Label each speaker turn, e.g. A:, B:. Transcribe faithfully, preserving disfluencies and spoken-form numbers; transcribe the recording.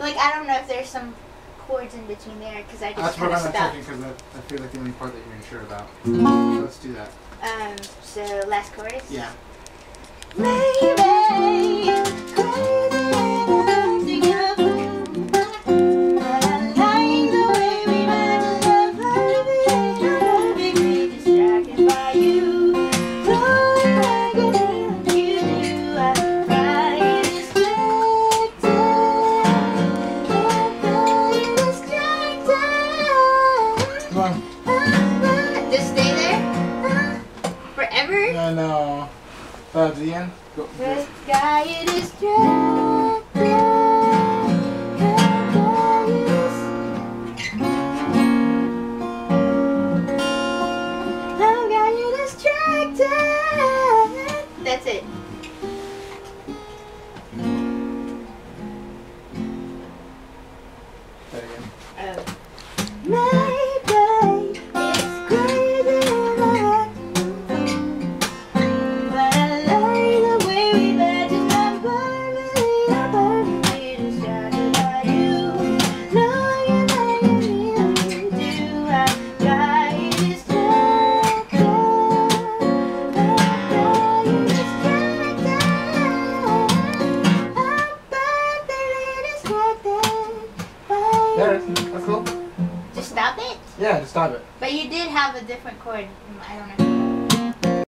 A: Like, I don't know if there's some chords in between there because I just
B: That's
A: kind
B: what
A: of
B: I'm
A: stuck.
B: checking because that I feel like the only part that you're unsure about. So let's do that.
A: Um, so last chorus?
B: Yeah.
A: Maybe crazy thinking of you, but I like the way we met. I'm perfectly distracted by you. Blowing like a you do. I'm right distracted. I'm distracted.
B: Come on.
A: Just stay there forever.
B: No, no. Uh, to the end. Go.
A: This guy is distracted. How got you distracted? That's it.
B: That again.
A: Oh. Maybe it's crazy that but I like the way we met. Just I'm perfectly, I'm perfectly distracted by you. Knowing that you feel you do, I got you distracted. I got you distracted. I'm perfectly distracted by
B: There.
A: you.
B: That's cool.
A: Just stop it?
B: Yeah, just stop it.
A: But you did have a different chord. I don't know.